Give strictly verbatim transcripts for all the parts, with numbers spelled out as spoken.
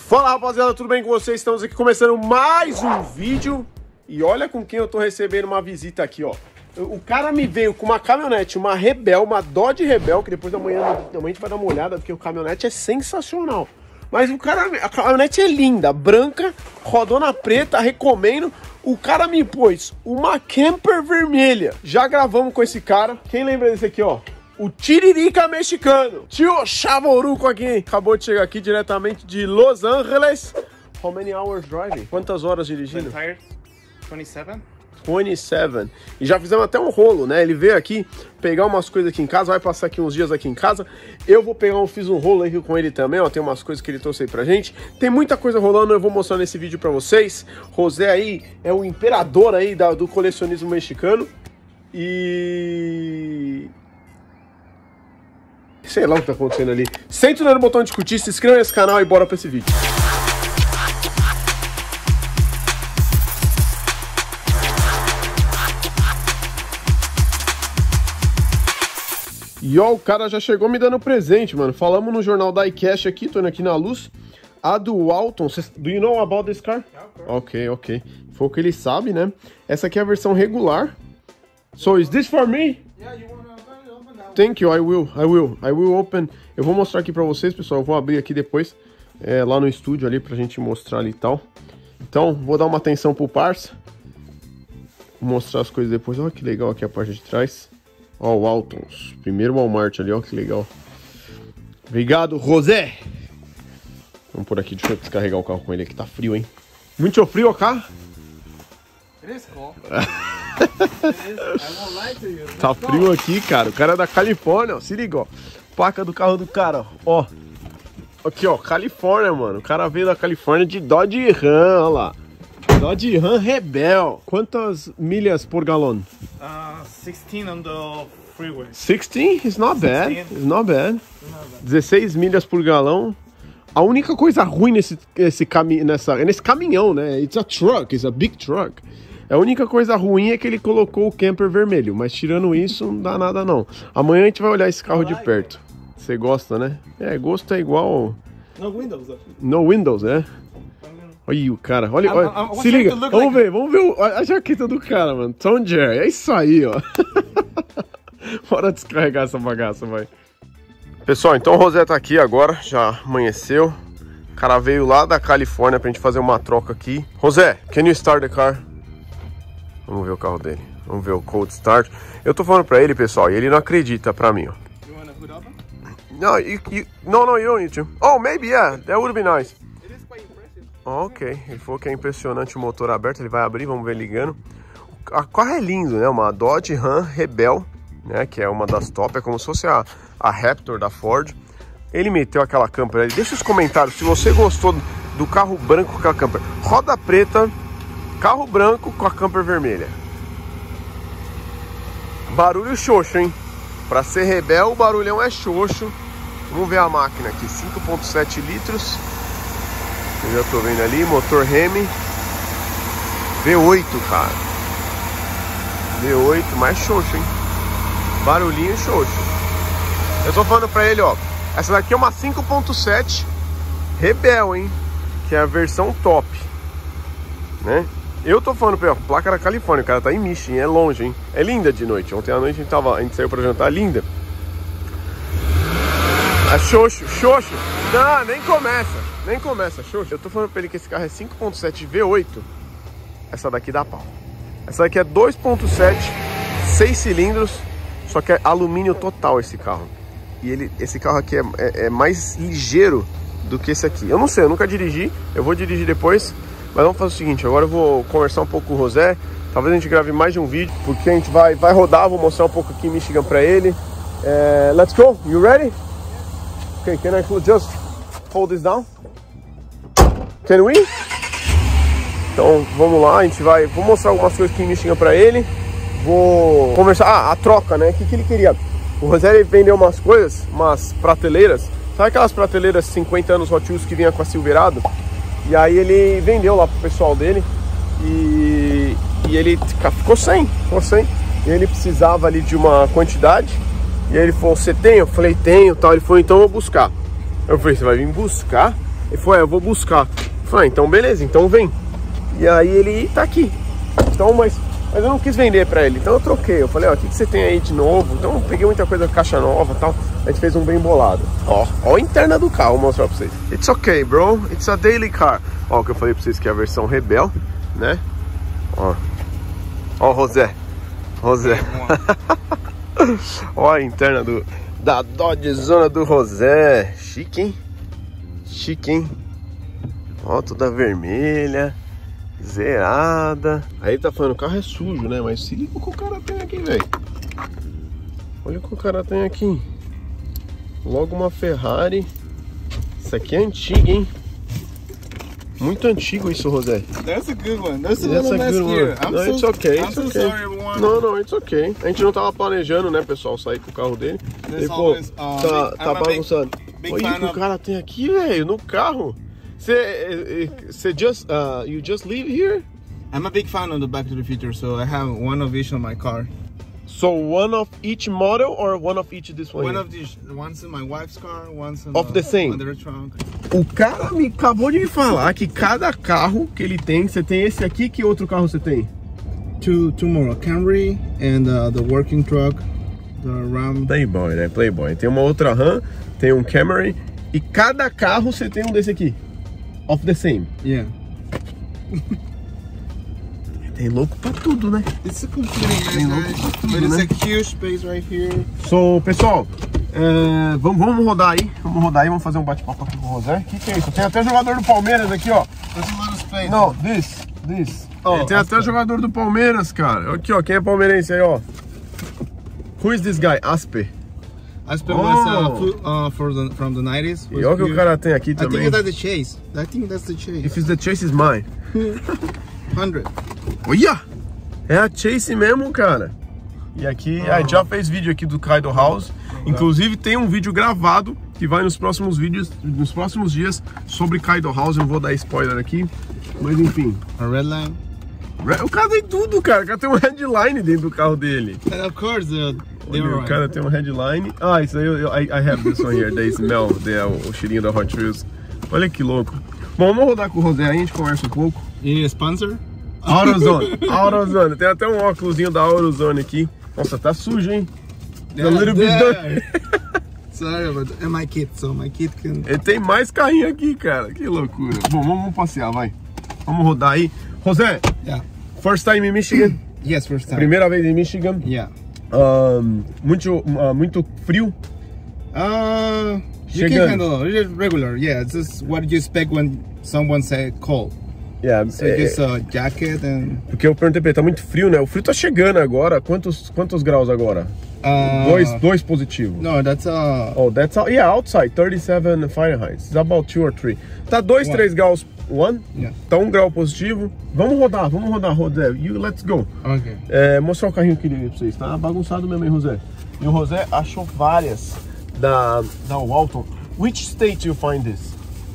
Fala rapaziada, tudo bem com vocês? Estamos aqui começando mais um vídeo. E olha com quem eu tô recebendo uma visita aqui, ó. O cara me veio com uma caminhonete, uma Rebel, uma Dodge Rebel, que depois da manhã a gente vai dar uma olhada, porque o caminhonete é sensacional. Mas o cara, a caminhonete é linda, branca, rodona preta, recomendo. O cara me pôs uma camper vermelha. Já gravamos com esse cara. Quem lembra desse aqui, ó? O Tiririca mexicano. Tio Chavoruco aqui, hein? Acabou de chegar aqui diretamente de Los Angeles. How many hours driving? Quantas horas dirigindo? vinte e sete. vinte e sete. E já fizemos até um rolo, né? Ele veio aqui pegar umas coisas aqui em casa, vai passar aqui uns dias aqui em casa. Eu vou pegar, um, fiz um rolo aqui com ele também, ó. Tem umas coisas que ele trouxe aí pra gente. Tem muita coisa rolando, eu vou mostrar nesse vídeo pra vocês. José aí é o imperador aí da, do colecionismo mexicano. E... sei lá o que tá acontecendo ali. Senta no botão de curtir, se inscreva nesse canal e bora pra esse vídeo. E ó, o cara já chegou me dando presente, mano. Falamos no jornal da iCash aqui, tô indo aqui na luz. A do Alton, do you know about this car? Yeah, ok, ok. Foi o que ele sabe, né? Essa aqui é a versão regular. So, is this for me? Yeah, you wanna open, open that one. Thank you, I will, I will, I will open. Eu vou mostrar aqui pra vocês, pessoal. Eu vou abrir aqui depois, é, lá no estúdio ali, pra gente mostrar ali e tal. Então, vou dar uma atenção pro parça. Vou mostrar as coisas depois. Olha que legal aqui a parte de trás. Ó, o Altons. Primeiro Walmart ali, ó, que legal. Obrigado, José. Vamos por aqui, deixa eu descarregar o carro com ele aqui. Tá frio, hein? Muito frio, cá? It is cold. It is. I won't lie to you. Tá frio aqui, cara. O cara é da Califórnia, ó. Se liga, ó. Placa do carro do cara, ó. Aqui, ó. Califórnia, mano. O cara veio da Califórnia de Dodge Ram, ó lá. Dodge Ram Rebel. Quantas milhas por galão? Uh, sixteen on the freeway. sixteen? It's not bad. sixteen. It's not bad. Not bad. dezesseis milhas por galão. A única coisa ruim nesse, esse cami nessa, nesse caminhão, né? It's a truck, it's a big truck. A única coisa ruim é que ele colocou o camper vermelho, mas tirando isso, não dá nada não. Amanhã a gente vai olhar esse carro de perto. Você gosta, né? É, gosto é igual... No windows, though. No windows, né? Olha aí o cara, olha, olha. I'm, I'm se liga, to look vamos like... ver, vamos ver o, a jaqueta do cara, mano. Tom Jerry, é isso aí, ó. Bora descarregar essa bagaça, vai. Pessoal, então o José tá aqui agora, já amanheceu. O cara veio lá da Califórnia pra gente fazer uma troca aqui. José, can you start the car? Vamos ver o carro dele, vamos ver o cold start. Eu tô falando pra ele, pessoal, e ele não acredita pra mim, ó. You wanna hood up? No, you, you, no, no, you don't need to. Oh, maybe, yeah, that would be nice. It is quite impressive. Ok, ele falou que é impressionante o motor aberto, ele vai abrir, vamos ver ligando. O carro é lindo, né? Uma Dodge Ram Rebel, né? Que é uma das top, é como se fosse a, a Raptor da Ford. Ele meteu aquela camper ali. Deixa os comentários se você gostou do carro branco com aquela camper. Roda preta, carro branco com a camper vermelha. Barulho xoxo, hein? Pra ser Rebel, o barulhão é xoxo. Vamos ver a máquina aqui, cinco ponto sete litros. Eu já tô vendo ali, motor Hemi V oito, cara. V oito, mais xoxo, hein? Barulhinho xoxo. Eu tô falando pra ele, ó. Essa daqui é uma cinco ponto sete Rebel, hein? Que é a versão top, né? Eu tô falando pra ele, ó, placa da Califórnia. O cara tá em Michigan, é longe, hein? É linda de noite. Ontem à noite a gente, tava, a gente saiu pra jantar, linda. É xoxo, xoxo. Não, nem começa. Nem começa, xoxo. Eu tô falando pra ele que esse carro é cinco ponto sete V oito. Essa daqui dá pau. Essa daqui é dois ponto sete, seis cilindros. Só que é alumínio total esse carro. E ele, esse carro aqui é, é, é mais ligeiro do que esse aqui. Eu não sei, eu nunca dirigi. Eu vou dirigir depois. Mas vamos fazer o seguinte, agora eu vou conversar um pouco com o José. Talvez a gente grave mais de um vídeo, porque a gente vai, vai rodar. Vou mostrar um pouco aqui em Michigan pra ele. É, let's go, you ready? Okay, can I just hold this down? Can we? Então vamos lá, a gente vai... Vou mostrar algumas coisas aqui em Michigan pra ele. Vou conversar... Ah, a troca, né? O que, que ele queria? O José vendeu umas coisas, umas prateleiras. Sabe aquelas prateleiras cinquenta anos Hot Wheels que vinha com a Silverado? E aí ele vendeu lá pro pessoal dele. E, e ele ficou sem, ficou sem. E ele precisava ali de uma quantidade. E aí ele falou, você tem? Eu falei, tenho, tal. Ele falou, então eu vou buscar. Eu falei, você vai vir buscar? Ele falou, é, eu vou buscar. Eu falei, ah, então beleza, então vem. E aí ele tá aqui. Então, mas, mas eu não quis vender pra ele, então eu troquei. Eu falei, ó, o que, que você tem aí de novo? Então eu peguei muita coisa, caixa nova e tal. A gente fez um bem bolado. Ó, ó a interna do carro, vou mostrar pra vocês. It's okay, bro. It's a daily car. Ó, o que eu falei pra vocês que é a versão Rebel, né? Ó, ó, José. José. Ó a interna do, da Dodge Zona do José. Chique, hein? Chique, hein? Ó, toda vermelha, zerada. Aí tá falando, o carro é sujo, né? Mas se liga o que o cara tem aqui, velho. Olha o que o cara tem aqui. Logo uma Ferrari. Isso aqui é antigo, hein? Muito antigo isso, José. That's a good one. That's a That's little a mess good here. one. I'm No, so, it's okay. I'm It's so okay. sorry, everyone. Não, não, it's okay. A gente não tava planejando, né, pessoal, sair com o carro dele. There's E, pô, always, uh, tá, big- tá I'm a big- bagunçando. big Olha o fan que o of- cara tem aqui, velho, no carro. Você, você just, uh, you just live here? I'm a big fan of the Back to the Future, so I have one of each on my car. So one of each model or one of each this one? One here? of these, one's in my wife's car, one's in Of the same. under the trunk. O cara me acabou de me falar que cada carro que ele tem, você tem esse aqui, que outro carro você tem? Two, two more, a Camry and uh, the working truck, the Ram. Playboy, né? Playboy. Tem uma outra Ram, tem um Camry e cada carro você tem um desse aqui. Of the same. Yeah. Tem louco pra tudo, né? It's a completely nice, Tem louco guys, pra tudo, but it's né? a huge space right here. So, pessoal, é, vamos, vamos rodar aí. Vamos rodar aí, vamos fazer um bate-papo aqui com o José. O que, que é isso? Tem até jogador do Palmeiras aqui, ó. There's a lot of space. Não, this, this. Oh, tem até jogador do Palmeiras, cara. Aqui, ó, quem é palmeirense aí, ó? Who is this guy? Aspe. Aspen Oh. was uh, fu- uh, for the, from the nineties. E olha o que o cara tem aqui I também. think that's the Chase. I think that's the Chase. If it's the Chase is mine. one hundred. Olha! É a Chase mesmo, cara. E aqui, a gente já fez vídeo aqui do Kaido House. Inclusive tem um vídeo gravado que vai nos próximos vídeos, nos próximos dias, sobre Kaido House. Eu não vou dar spoiler aqui, mas enfim. A red line. O cara tem tudo, cara. O cara tem um headline dentro do carro dele. And of course, uh, they Olha, were o cara tem um headline. Ah, isso aí, eu, eu- I, I have this one here. The smell, the, o cheirinho da Hot Wheels. Olha que louco. Bom, vamos rodar com o José aí, a gente conversa um pouco. You need a sponsor? AutoZone, AutoZone. Tem até um óculosinho da AutoZone aqui. Nossa, tá sujo, hein? A little bit dirty. Sorry, but and my kid, so my kid can. Ele tem mais carrinho aqui, cara. Que loucura. Bom, vamos, vamos passear, vai. Vamos rodar aí. José, Yeah. first time in Michigan? Yes, first time. Primeira vez em Michigan? Yeah. Um, muito, uh, muito frio? Uh, you Chegando. can handle it. It's regular. Yeah, it's just what you expect when someone say cold. Yeah, So é, just a jacket and. porque eu perguntei pra ele, tá muito frio, né? O frio tá chegando agora. Quantos, quantos graus agora? Uh, Dois, dois positivo. No, that's uh. Oh, that's all. Yeah, outside, thirty-seven Fahrenheit. It's about two or three. Tá dois, One. três graus. One? Yeah. Tá um grau positivo. Vamos rodar, vamos rodar, José. You, let's go. Okay. É, mostrar o carrinho que ele veio pra vocês. Tá bagunçado mesmo, hein, José? E o José achou várias da, da Walton. Which state you find this?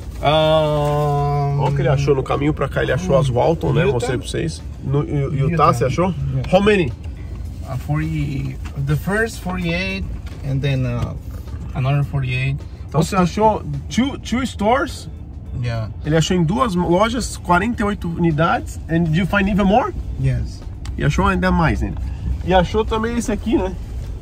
Um. Olha o que ele achou no caminho pra cá. Ele achou as Walton, né? Utah? Mostrei pra vocês. No Utah, Utah. você achou? How many? Uh, forty. The first forty-eight, and then uh, another forty-eight. Então você achou two, two stores. Yeah. Ele achou em duas lojas, quarenta e oito unidades. And did you find even more? Yes. E achou ainda mais, né? E achou também esse aqui, né?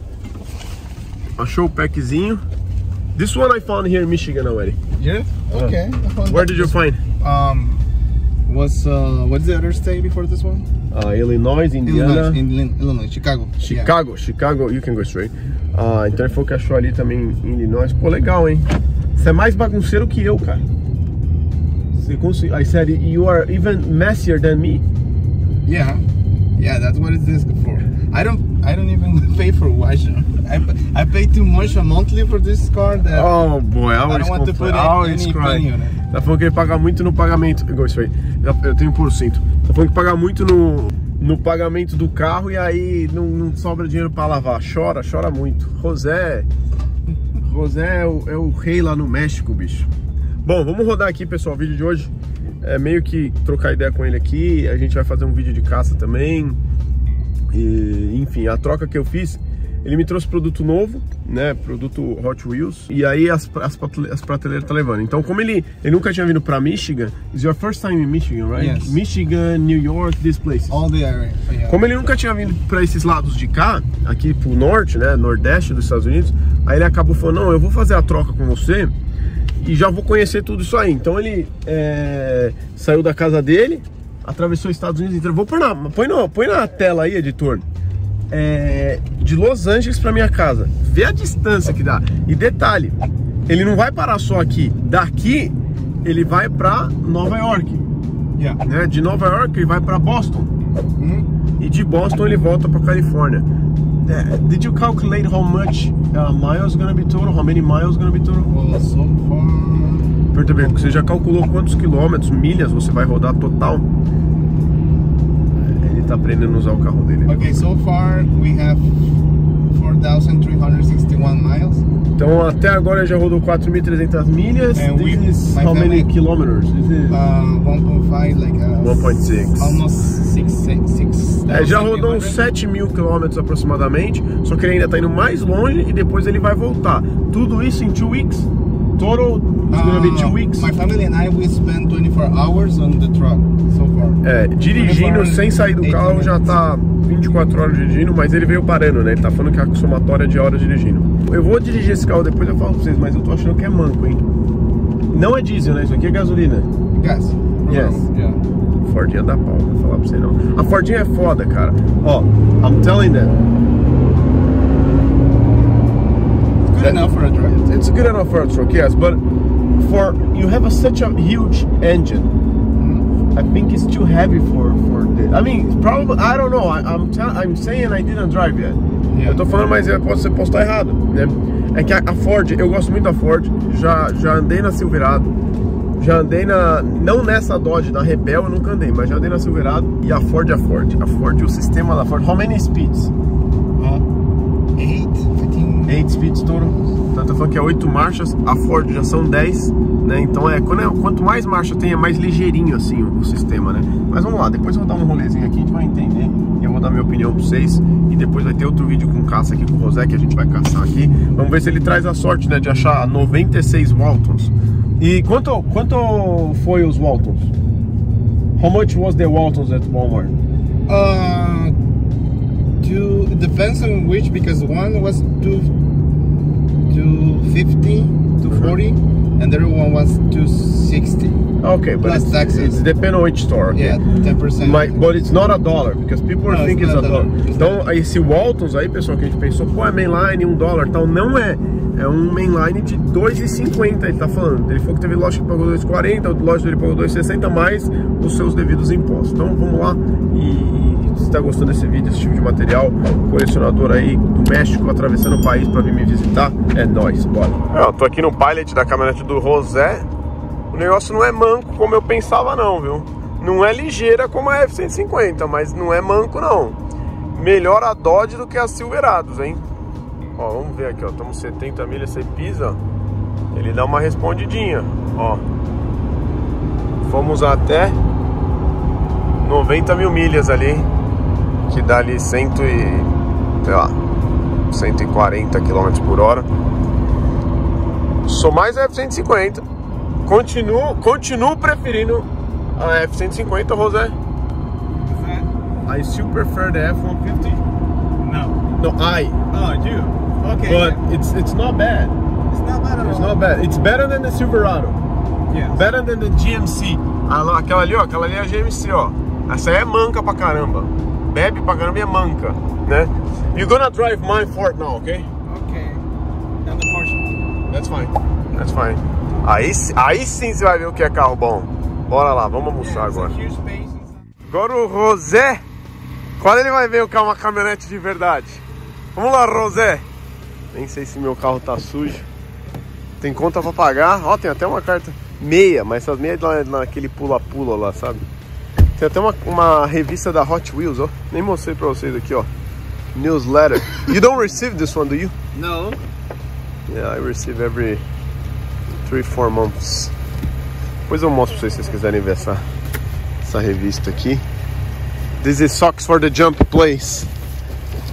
Achou o packzinho. This one I found here in Michigan already. Yeah. Okay. I found Where that. did you find? Um, what's uh, what's the other state before this one? Uh, Illinois, Indiana, Illinois, in Illinois, Chicago. Chicago. Chicago, you can go straight. Ah, então ele falou que achou ali também em Illinois. Pô, legal, hein? Você é mais bagunceiro que eu, cara. Você conseguiu. I said you are even messier than me. Yeah. Yeah. Yeah, that's what it is for. I don't I don't even pay for washing. I I pay too much a monthly for this car that Oh boy, I I always don't want to complain. put I always any cry. penny on it. Tá falando que ele paga muito no pagamento. Igual isso aí. Eu eu tenho por cento. Tá falando que paga muito no, no pagamento do carro e aí não, não sobra dinheiro pra lavar. Chora, chora muito. José. José é o, é o rei lá no México, bicho. Bom, vamos rodar aqui, pessoal. O vídeo de hoje é meio que trocar ideia com ele aqui. A gente vai fazer um vídeo de caça também. E, enfim, a troca que eu fiz ele me trouxe produto novo, né, produto Hot Wheels, e aí as, as, as prateleiras tá levando. Então, como ele, ele nunca tinha vindo pra Michigan, it's your first time in Michigan, right? Yes. Michigan, New York, these places. All the area. Yeah. Como ele nunca tinha vindo pra esses lados de cá, aqui pro norte, né, nordeste dos Estados Unidos, aí ele acabou falando, não, eu vou fazer a troca com você e já vou conhecer tudo isso aí. Então ele é, saiu da casa dele, atravessou os Estados Unidos inteiro. Vou pôr na, põe, no, põe na tela aí, editor. É, de Los Angeles para minha casa, vê a distância que dá. E detalhe, ele não vai parar só aqui. Daqui ele vai para Nova York, yeah. né? De Nova York ele vai para Boston, Mm-hmm. e de Boston ele volta para Califórnia. Uh, did you calculate how much uh, miles gonna be total? How many miles gonna be total? Well, so far... Pergunta bem, você já calculou quantos quilômetros, milhas você vai rodar total? Tá aprendendo a usar o carro dele. Okay, so far we have four thousand three hundred sixty-one miles. Então até agora ele já rodou quatro mil e trezentas milhas. And This we, is how many kilometers? This is uh, one point five, like uh, one point six. Almost six, six, six É, já rodou uns sete mil quilômetros aproximadamente. Só que ele ainda tá indo mais longe e depois ele vai voltar. Tudo isso em two weeks. Total it's gonna be two weeks. My family and I we spend twenty-four hours on the truck so far. É, dirigindo sem sair do carro já tá vinte e quatro horas dirigindo, mas ele veio parando, né? Ele tá falando que é a somatória de horas dirigindo. Eu vou dirigir esse carro depois, eu falo pra vocês, mas eu tô achando que é manco, hein? Não é diesel, né? Isso aqui é gasolina. Gas. Yes. Yeah. Fordinha dá pau, não vou falar pra você não. A Fordinha é foda, cara. Ó, I'm telling them. Good enough for a truck. It's good enough for a truck, yes, but for you have a, such a huge engine. I think it's too heavy for for this. I mean, probably I don't know. I, I'm I'm saying I didn't drive yet. Yeah. Eu tô falando, mas eu posso, eu posso estar errado, né? É que a, a Ford, eu gosto muito da Ford. Já já andei na Silverado, já andei na não nessa Dodge, na Rebel eu nunca andei, mas já andei na Silverado. E a Ford é a Ford. A Ford, o sistema da Ford. How many speeds? Uh, eight, fifteen. eight speeds total. Então eu tô falando que é oito marchas. A Ford já são dez, né? Então é, quando é quanto mais marcha tem, é mais ligeirinho assim o, o sistema, né? Mas vamos lá, depois eu vou dar um rolezinho aqui, a gente vai entender. Eu vou dar minha opinião pra vocês. E depois vai ter outro vídeo com caça aqui com o José, que a gente vai caçar aqui. Vamos ver se ele traz a sorte, né, de achar noventa e seis Waltons. E quanto, quanto foi os Waltons? How much was the Waltons at Walmart? Uh, two, it depends on which, because one was two, two fifty, two forty, and the other one was two sixty. Okay, but Plus it's, taxes. it's depend on which store. Okay? Yeah, ten percent. My, but it's not a dollar, because people No, think it's it's a not a dollar. dollar. Então, esse Waltons aí, pessoal, que a gente pensou, pô, é mainline, um dólar, tal, não é. É um mainline de dois e cinquenta, ele tá falando. Ele falou que teve loja que pagou dois e quarenta, outra loja dele pagou dois e sessenta, mais os seus devidos impostos. Então, vamos lá. E se tá gostando desse vídeo, esse tipo de material, colecionador aí do México, atravessando o país pra vir me visitar, é nóis, bora. Eu tô aqui no Pilot da caminhonete do José. O negócio não é manco como eu pensava não, viu? Não é ligeira como a F cento e cinquenta, mas não é manco não. Melhor a Dodge do que a Silverados, hein? Ó, vamos ver aqui, ó, estamos setenta milhas, você pisa, ele dá uma respondidinha, ó. Fomos até noventa mil milhas ali, que dá ali cento e, sei lá, cento e quarenta quilômetros por hora. Sou mais a F cento e cinquenta. Continuo, continuo preferindo a F cento e cinquenta, José. I still prefer the F one fifty. No. No, I. Oh, you? Okay. But it's it's not bad. It's not bad at It's all. not bad. It's better than the Silverado. Yes. Better than the G M C. Ah, aquela ali, ó, aquela ali é a G M C, ó. Essa aí é manca pra caramba. Bebe pra caramba e é manca, né? You're gonna drive my Ford now, okay? Okay. And the Porsche. That's fine. That's fine. Aí, aí sim você vai ver o que é carro bom. Bora lá, vamos almoçar agora. Agora o José, quando ele vai ver o que é uma caminhonete de verdade? Vamos lá, José. Nem sei se meu carro tá sujo. Tem conta pra pagar. Ó, tem até uma carta meia, mas essas meias lá naquele pula-pula lá, sabe? Tem até uma, uma revista da Hot Wheels, ó. Nem mostrei pra vocês aqui, ó. Newsletter. You don't receive this one, do you? No. Yeah, I receive every three, four months. Depois eu mostro pra vocês se vocês quiserem ver essa, essa revista aqui. This is Socks for the Jump Place.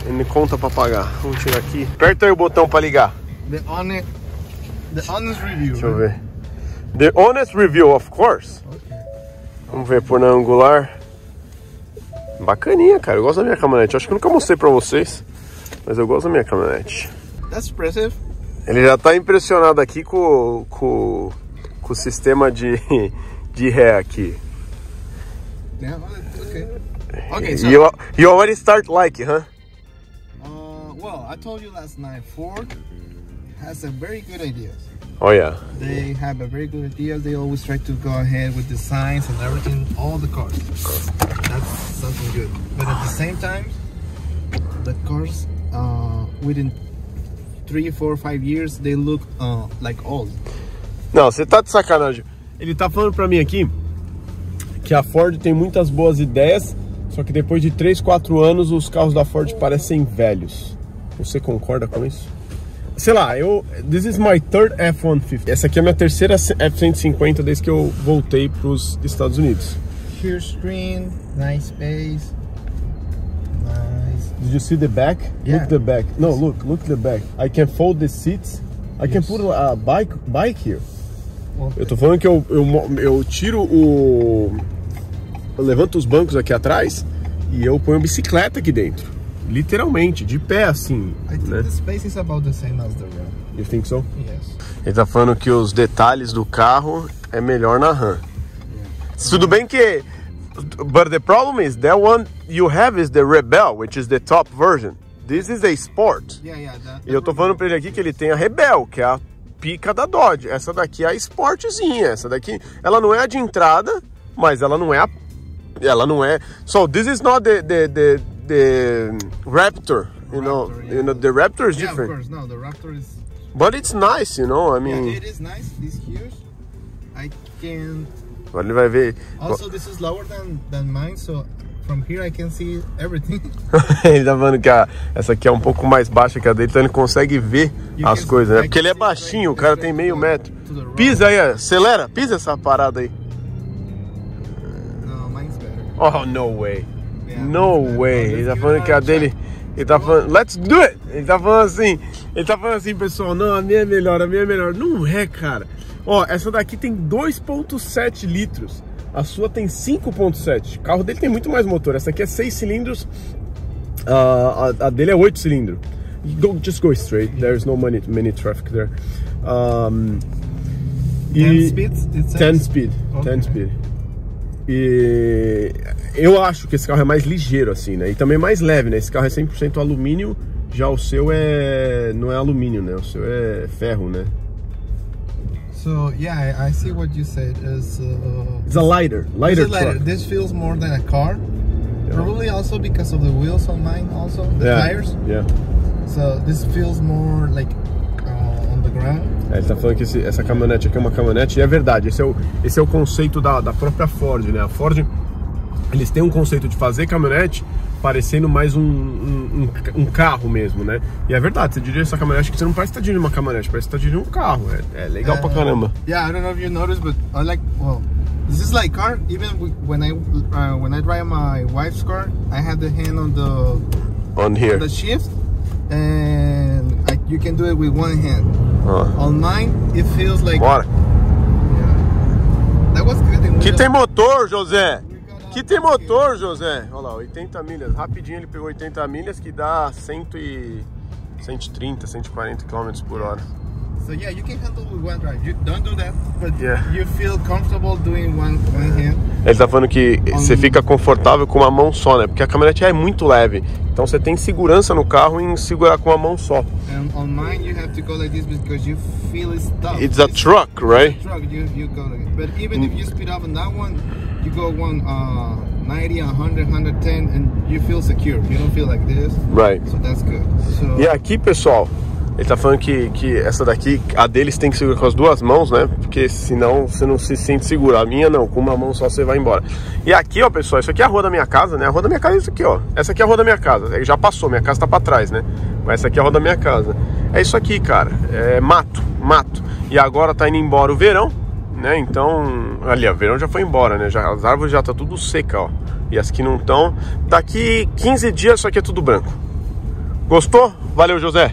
Ele conta pra pagar. Vamos tirar aqui. Aperta aí o botão pra ligar. The honest, the honest review. Deixa eu ver. The honest review, of course. Okay. Vamos ver por na angular. Bacaninha, cara. Eu gosto da minha caminhonete. Acho que eu nunca mostrei pra vocês, mas eu gosto da minha caminhonete. That's impressive. Ele já tá impressionado aqui com, com, com o sistema de, de ré aqui. Yeah, okay. Okay, so You, you already start like, huh? uh, well, I told you last night, Ford has a very good ideas. Oh yeah. They have a very good ideas. They always try to go ahead with designs and everything, all the cars. That's something good. But at the same time, the cars uh, within three, four, five years, they look uh, like old. Não, você tá de sacanagem. Ele tá falando pra mim aqui que a Ford tem muitas boas ideias, só que depois de três, quatro anos os carros da Ford parecem velhos. Você concorda com isso? Sei lá, eu... This is my third F one fifty. Essa aqui é a minha terceira F cento e cinquenta desde que eu voltei pros Estados Unidos. Huge screen, nice space. Nice. Did you see the back? Yeah. Look the back. No, look, look the back. I can fold the seats. I can Yes. put a bike, bike here. Okay. Eu tô falando que eu, eu, eu tiro o... Eu levanto os bancos aqui atrás e eu ponho bicicleta aqui dentro. Literalmente, de pé assim, I think né? the space is about the same as the Ram. You think so? Yes. Ele tá falando que os detalhes do carro é melhor na Ram. Yeah. Tudo bem que... But the problem is, that one you have is the Rebel, which is the top version. This is a Sport. Yeah, yeah. That, E eu tô falando pra ele aqui que ele tem a Rebel, que é a pica da Dodge. Essa daqui é a Sportzinha. Essa daqui, ela não é a de entrada, mas ela não é a... Ela não é... So, this is not the... the, the the Raptor, you know, Raptor, yeah. you know, the Raptor is yeah, of different, course. No, the Raptor is. but it's nice, you know. I mean, Yeah, it is nice. It's huge. I can. agora ele vai ver. Also, this is lower than than mine, so from here I can see everything. Ele tá falando que a, essa aqui é um pouco mais baixa que a dele, então ele consegue ver You as can- coisas, né? I Porque can ele é see baixinho, o right- cara right tem to meio the- metro. to the road. Pisa aí, acelera, pisa essa parada aí. No, mine's better. Oh, no way. Yeah, No mine's better. way. Let's Ele tá give falando it que a a dele. shot. Ele tá falando, let's do it! Ele tá falando assim, ele tá falando assim, pessoal, não, a minha é melhor, a minha é melhor. Não é, cara. Ó, essa daqui tem dois ponto sete litros, a sua tem cinco ponto sete. O carro dele tem muito mais motor, essa aqui é seis cilindros, uh, a, a dele é oito cilindros. Go, just go straight, there's no many, many traffic there. Um, ten speeds? It says? ten speed, Okay. ten speed. E eu acho que esse carro é mais ligeiro assim, né? E também mais leve, né? Esse carro é cem por cento alumínio, já o seu é não é alumínio, né? O seu é ferro, né? So yeah, I, I see what you said. Is uh, It's a lighter, lighter this is lighter. truck. This feels more than a car. Probably also because of the wheels on mine, also the Yeah, tires. yeah. So this feels more like uh, on the ground. É, ele tá falando que esse, essa caminhonete aqui é uma caminhonete, e é verdade, esse é o, esse é o conceito da, da própria Ford, né? A Ford, eles têm um conceito de fazer caminhonete parecendo mais um, um, um, um carro mesmo, né? E é verdade, você dirige essa caminhonete que você não parece estar dirigindo uma caminhonete, parece que você tá dirigindo um carro, é, é legal Uh, pra caramba. Yeah, I don't know if you noticed, but I like well, this is like car. Even w- when I uh, when I drive my wife's car, I have the hand on the On here. on the shift, and I, you can do it with one hand. Ó. On mine, it feels like Bora. yeah. That was good. in Que Wheel. tem motor, José! We got out Que tem of motor, José! Olha lá, oitenta milhas. Rapidinho ele pegou oitenta milhas, que dá cento e... cento e trinta, cento e quarenta quilômetros por hora. here. So yeah, you can handle with one drive. You don't do that, but Yeah. you feel comfortable doing one one hand. Ele tá falando que você fica confortável com uma mão só, né? Porque a caminhonete é muito leve. Então você tem segurança no carro em segurar com uma mão só. And on mine, you have to go like this because you feel it's tough. It's a truck, right? Truck, you, you go like it. But even if you speed up on that one, you go one uh, ninety, one hundred, one ten, and you feel secure. You don't feel like this. Right. So that's good. So E aqui, pessoal, ele tá falando que, que essa daqui, a deles tem que segurar com as duas mãos, né? Porque senão você não se sente seguro. A minha não, com uma mão só você vai embora. E aqui, ó, pessoal, isso aqui é a rua da minha casa, né? A rua da minha casa é isso aqui, ó. Essa aqui é a rua da minha casa. Já passou, minha casa tá pra trás, né? Mas essa aqui é a rua da minha casa. É isso aqui, cara. É mato, mato. E agora tá indo embora o verão, né? Então, ali, ó, o verão já foi embora, né? Já, as árvores já tá tudo seca, ó. E as que não estão, daqui quinze dias isso aqui é tudo branco. Gostou? Valeu, José.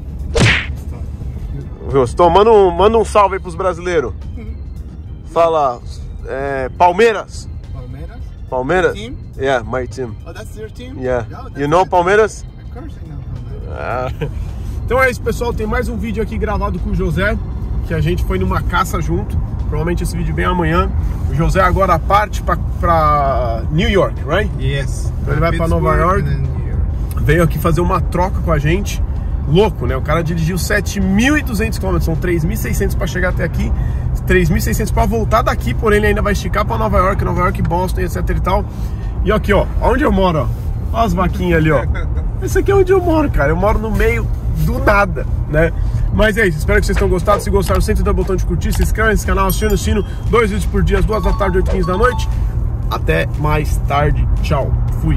Gostou? Manda um, manda um salve aí pros brasileiros. Fala, é, Palmeiras. Palmeiras? Palmeiras? My team? Yeah, my team. Oh, that's your team? Yeah. Yeah, that's You know it. Palmeiras? Of course I know Palmeiras. Ah. Então é isso, pessoal. Tem mais um vídeo aqui gravado com o José, que a gente foi numa caça junto. Provavelmente esse vídeo vem amanhã. O José agora parte pra, pra New York, right? Yes. Então ele vai pra Nova York. Veio aqui fazer uma troca com a gente. Louco, né? O cara dirigiu sete mil e duzentos quilômetros, são três mil e seiscentos para chegar até aqui, três mil e seiscentos para voltar daqui, porém ele ainda vai esticar para Nova York, Nova York, Boston, etc e tal. E aqui, ó, onde eu moro, ó, ó as vaquinhas ali, ó. Esse aqui é onde eu moro, cara. Eu moro no meio do nada, né? Mas é isso, espero que vocês tenham gostado. Se gostaram, sente o botão de curtir, se inscreve nesse canal, aciona o sino. Dois vídeos por dia, às duas da tarde, oito e quinze da noite. Até mais tarde. Tchau. Fui.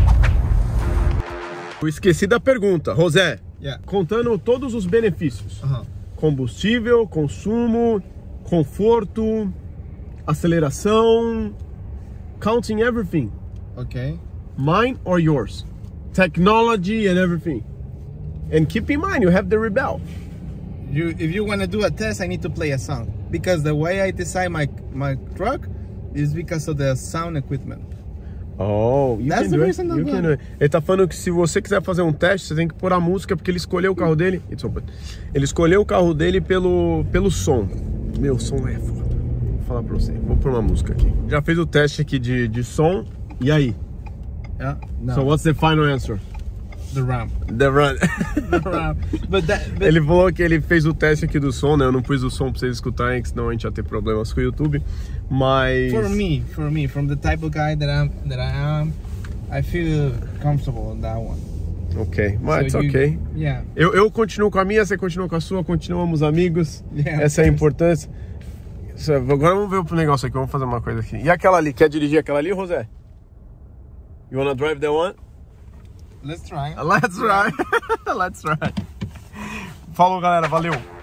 Eu esqueci da pergunta, José. Yeah. Contando todos os benefícios. Uh-huh. Combustível, consumo, conforto, aceleração, counting everything. Okay. Mine or yours? Technology and everything. And keep in mind, you have the Rebel. You, if you want to do a test, I need to play a song. Because the way I design my, my truck is because of the sound equipment. Oh, you That's can the do it. reason You I'm can do it. Ele tá falando que se você quiser fazer um teste, você tem que pôr a música, porque ele escolheu o carro dele. It's open. Ele escolheu o carro dele pelo, pelo som. Meu som é foda. Vou falar pra você. Vou pôr uma música aqui. Já fez o teste aqui de, de som. E aí? Yeah. No. So what's the final answer? The ramp. The run. The ramp. But that. But Ele falou que ele fez o teste aqui do som, né? Eu não pus o som pra vocês escutarem, senão a gente ia ter problemas com o YouTube. Mas for me, for me, from the type of guy that I'm, that I am, I feel comfortable in that one. Ok, mas So you- ok. Yeah. Eu, eu continuo com a minha, você continua com a sua, continuamos amigos. Yeah, Essa é a importância. Isso é- Agora vamos ver pro negócio aqui, vamos fazer uma coisa aqui. E aquela ali, quer dirigir aquela ali, José? You wanna drive that one? Let's try. Let's try. Let's try. Falou, galera, valeu.